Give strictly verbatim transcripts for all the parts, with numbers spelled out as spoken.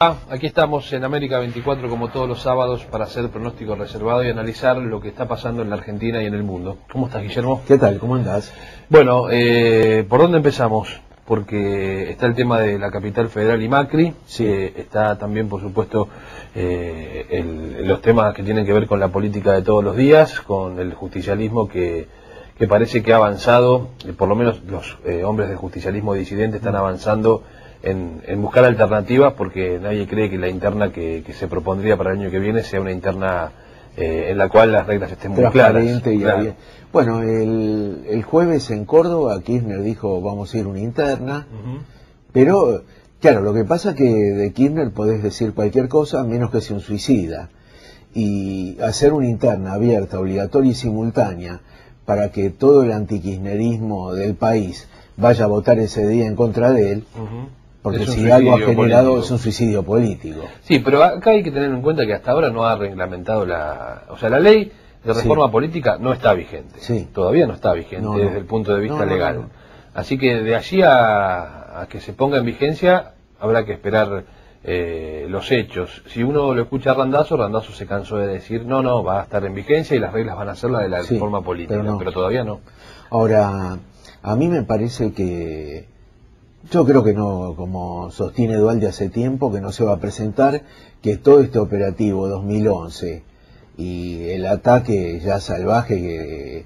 Ah, aquí estamos en América veinticuatro como todos los sábados para hacer pronóstico reservado y analizar lo que está pasando en la Argentina y en el mundo. ¿Cómo estás, Guillermo? ¿Qué tal? ¿Cómo andás? Bueno, eh, ¿por dónde empezamos? Porque está el tema de la capital federal y Macri, Sí. eh, está también, por supuesto, eh, el, los temas que tienen que ver con la política de todos los días, con el justicialismo que, que parece que ha avanzado, eh, por lo menos los eh, hombres del justicialismo disidente están avanzando En, en buscar alternativas, porque nadie cree que la interna que, que se propondría para el año que viene sea una interna eh, en la cual las reglas estén muy claras. Y Claro. Bueno, el, el jueves en Córdoba Kirchner dijo vamos a ir una interna, Uh-huh. pero claro, lo que pasa que de Kirchner podés decir cualquier cosa menos que sea un suicida, y hacer una interna abierta, obligatoria y simultánea para que todo el antikirchnerismo del país vaya a votar ese día en contra de él. Uh-huh. Porque Es un si algo ha suicidio generado político. es un suicidio político. Sí, pero acá hay que tener en cuenta que hasta ahora no ha reglamentado la... O sea, la ley de reforma Sí. política no está vigente. Sí. Todavía no está vigente No, no. desde el punto de vista No, no, legal. no, no. Así que de allí a, a que se ponga en vigencia habrá que esperar eh, los hechos. Si uno lo escucha a Randazzo, Randazzo se cansó de decir no, no, va a estar en vigencia y las reglas van a ser las de la Sí, reforma política, pero no. pero todavía no. Ahora, a mí me parece que... Yo creo que no, como sostiene Dualde hace tiempo, que no se va a presentar, que todo este operativo dos mil once y el ataque ya salvaje que,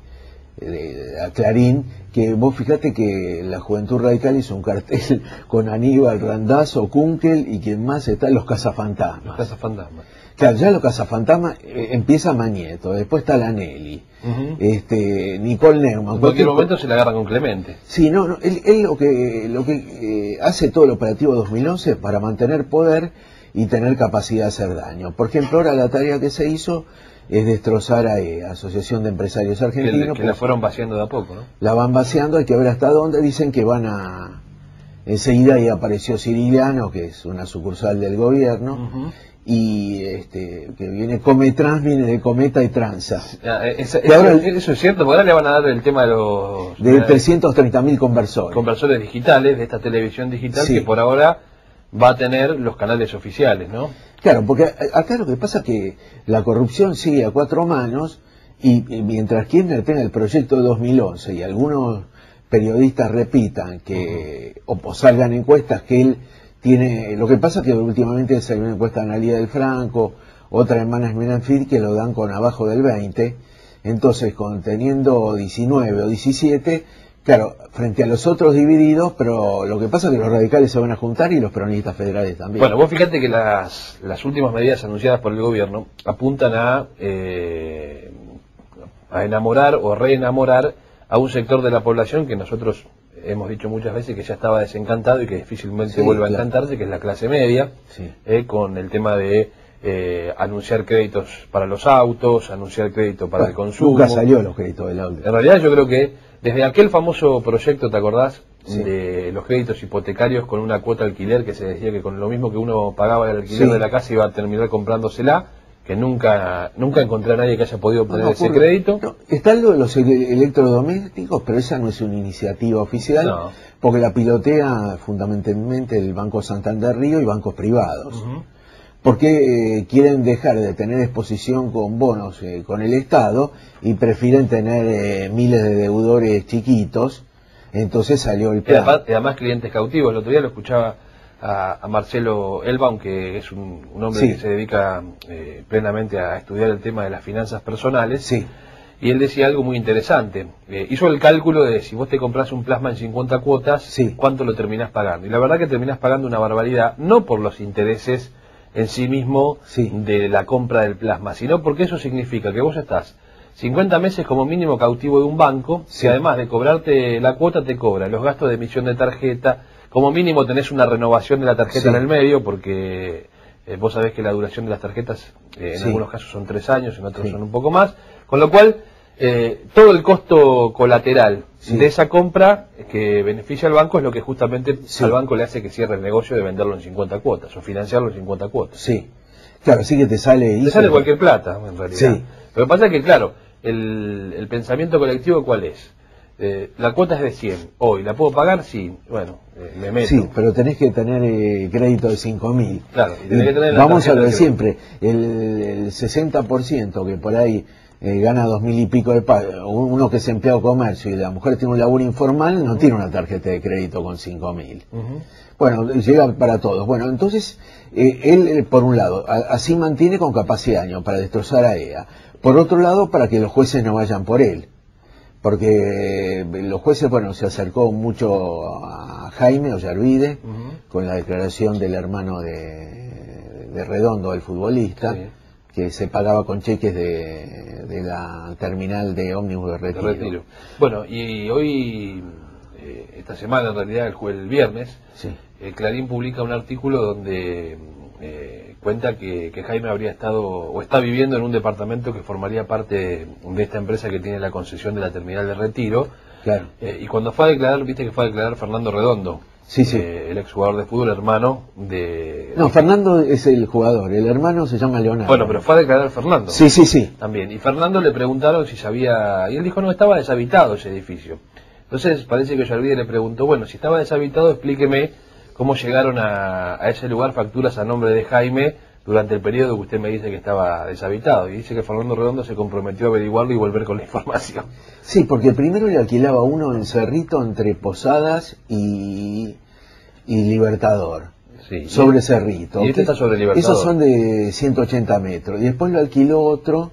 de, a Clarín, que vos fíjate que la Juventud Radical hizo un cartel con Aníbal, Randazzo, Kunkel y quien más está, los cazafantasmas. Los cazafantasmas. Claro, ya los cazafantasmas eh, empieza Mañeto, después está la Nelly, Uh-huh. este, Nicole Neumann. En cualquier porque- momento se la agarran con Clemente. Sí, no, no, él, él lo que, lo que eh, hace todo el operativo dos mil once es para mantener poder y tener capacidad de hacer daño. Por ejemplo, ahora la tarea que se hizo es destrozar a eh, Asociación de Empresarios Que, Argentinos. que la pues, fueron vaciando de a poco, ¿no? la van vaciando, hay que ver hasta dónde. Dicen que van a... Enseguida ahí apareció Ciriliano, que es una sucursal del gobierno, Uh-huh. y este que viene Cometrans, viene de Cometa y Tranza. Ah, esa- Y ahora eso, el- eso es cierto, porque ahora le van a dar el tema de los De eh, trescientos treinta mil conversores. conversores digitales, de esta televisión digital, Sí. que por ahora va a tener los canales oficiales, ¿no? Claro, porque a- acá lo que pasa es que la corrupción sigue a cuatro manos y, y mientras Kirchner tenga el proyecto de dos mil once y algunos periodistas repitan que o, o salgan encuestas que él tiene... Lo que pasa es que últimamente salió una encuesta de Analía del Franco, otra en Management Feed que lo dan con abajo del veinte, entonces con teniendo diecinueve o diecisiete, claro, frente a los otros divididos, pero lo que pasa es que los radicales se van a juntar y los peronistas federales también. Bueno, vos fíjate que las, las últimas medidas anunciadas por el gobierno apuntan a, eh, a enamorar o reenamorar a un sector de la población que nosotros hemos dicho muchas veces que ya estaba desencantado y que difícilmente Sí, vuelva a claro. encantarse, que es la clase media, Sí. eh, con el tema de eh, anunciar créditos para los autos, anunciar crédito para el consumo. Nunca salió los créditos del auto. En realidad yo creo que desde aquel famoso proyecto, ¿te acordás? Sí. De los créditos hipotecarios con una cuota alquiler que se decía que con lo mismo que uno pagaba el alquiler Sí. de la casa iba a terminar comprándosela, que nunca nunca encontré a nadie que haya podido obtener No, ese ocurre- crédito. no, está lo de los ele- electrodomésticos, pero esa no es una iniciativa oficial, No. porque la pilotea fundamentalmente el Banco Santander Río y bancos privados. Ujú. Porque eh, quieren dejar de tener exposición con bonos eh, con el Estado y prefieren tener eh, miles de deudores chiquitos. Entonces salió el Y plan. además, y además clientes cautivos. El otro día lo escuchaba a, a Marcelo Elbaum, que es un, un hombre Sí. que se dedica eh, plenamente a estudiar el tema de las finanzas personales. Sí, Y él decía algo muy interesante. Eh, hizo el cálculo de si vos te compras un plasma en cincuenta cuotas, Sí. cuánto lo terminás pagando. Y la verdad que terminás pagando una barbaridad, no por los intereses en sí mismo Sí. de la compra del plasma, sino porque eso significa que vos estás cincuenta meses como mínimo cautivo de un banco, Sí. que además de cobrarte la cuota te cobra los gastos de emisión de tarjeta, como mínimo tenés una renovación de la tarjeta Sí. en el medio, porque eh, vos sabés que la duración de las tarjetas eh, en Sí. algunos casos son tres años, en otros Sí. son un poco más, con lo cual eh, todo el costo colateral Sí. de esa compra que beneficia al banco es lo que justamente Sí. al banco le hace que cierre el negocio de venderlo en cincuenta cuotas o financiarlo en cincuenta cuotas. sí. Claro, sí que te sale... Te sale cualquier plata, en realidad. Sí. Lo que pasa es que, claro, el, el pensamiento colectivo, ¿cuál es? Eh, la cuota es de cien, hoy, ¿la puedo pagar? Sí, bueno, eh, me meto. Sí, pero tenés que tener eh, crédito de cinco mil. Claro, y tenés que tener la Vamos a lo de tarjeta siempre, el, el sesenta por ciento que por ahí eh, gana dos mil y pico de pago, uno que es empleado de comercio y la mujer tiene un laburo informal, no tiene una tarjeta de crédito con cinco mil. Uh-huh. Bueno, llega para todos. Bueno, entonces, eh, él, eh, por un lado, a, así mantiene con capacidad de año para destrozar a E A. Por otro lado, para que los jueces no vayan por él. Porque los jueces, bueno, se acercó mucho a Jaime Ollarvide, uh-huh, con la declaración del hermano de, de Redondo, el futbolista, sí, que se pagaba con cheques de, de la terminal de ómnibus de Retiro. de Retiro. Bueno, y hoy, eh, esta semana, en realidad, el, jueves, el viernes, sí, el Clarín publica un artículo donde eh, cuenta que, que Jaime habría estado o está viviendo en un departamento que formaría parte de esta empresa que tiene la concesión de la terminal de Retiro. Claro. Eh, y cuando fue a declarar, viste que fue a declarar Fernando Redondo, sí, sí, eh, el exjugador de fútbol, hermano de... No, Fernando es el jugador, el hermano se llama Leonardo. Bueno, pero fue a declarar Fernando. Sí, sí, sí. También. Y Fernando le preguntaron si sabía... Y él dijo, no, estaba deshabitado ese edificio. Entonces parece que Ollarvide le preguntó, bueno, si estaba deshabitado, explíqueme cómo llegaron a, a ese lugar facturas a nombre de Jaime durante el periodo que usted me dice que estaba deshabitado. Y dice que Fernando Redondo se comprometió a averiguarlo y volver con la información. Sí, porque primero le alquilaba uno en Cerrito entre Posadas y, y Libertador. Sí, sobre Cerrito. Y este está sobre Libertador. Esos son de ciento ochenta metros. Y después lo alquiló otro,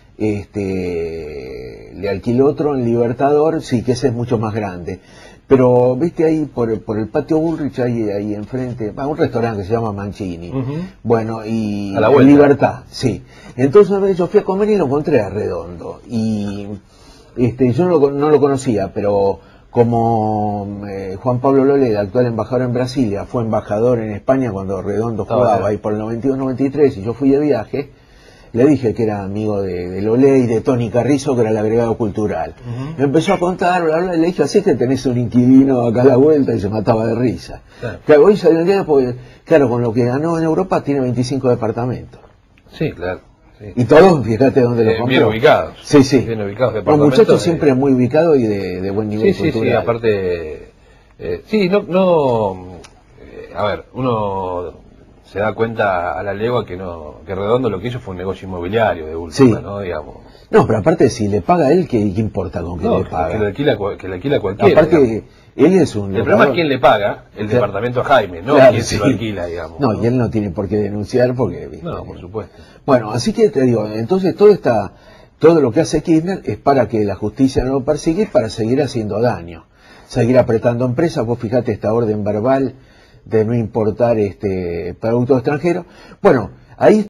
este, le alquiló otro en Libertador, sí, que ese es mucho más grande. Pero, viste, ahí por, por el patio Bullrich, ahí, ahí enfrente, va un restaurante que se llama Mancini. Uh-huh. Bueno, y a la vuelta. Libertad, sí. Entonces una vez yo fui a comer y lo encontré a Redondo. Y este, yo no lo, no lo conocía, pero como eh, Juan Pablo Lole, el actual embajador en Brasilia, fue embajador en España cuando Redondo jugaba ahí por el noventa y dos noventa y tres, y yo fui de viaje, le dije que era amigo de, de Lole y de Tony Carrizo, que era el agregado cultural. Uh-huh. Me empezó a contar, bla, bla, y le dije, así que tenés un inquilino acá a la vuelta, y se mataba de risa. Claro, claro, hoy salió el día porque, claro, con lo que ganó en Europa tiene veinticinco departamentos. Sí, claro. Sí. Y todos, fíjate dónde eh, los compró. Bien ubicados. Sí, sí. Bien ubicados. Los muchachos de... siempre muy ubicados y de, de buen nivel sí, cultural. Sí, sí, aparte... Eh, sí, no... no eh, a ver, uno se da cuenta a la legua que no que Redondo lo que hizo fue un negocio inmobiliario de última, sí, ¿no? Digamos. No, pero aparte si le paga a él, ¿qué, qué importa con que no, le paga? Que le alquila, que le alquila cualquiera. Aparte, digamos, él es un... El problema es quién le paga el claro, departamento a Jaime, no claro, quién sí, se lo alquila, digamos. No, ¿no? Y él no tiene por qué denunciar porque... ¿viste? No, por supuesto. Bueno, así que te digo, entonces todo está, todo lo que hace Kirchner es para que la justicia no lo persiga y para seguir haciendo daño. Seguir apretando empresas. Vos fijate esta orden verbal de no importar este producto extranjero. Bueno, ahí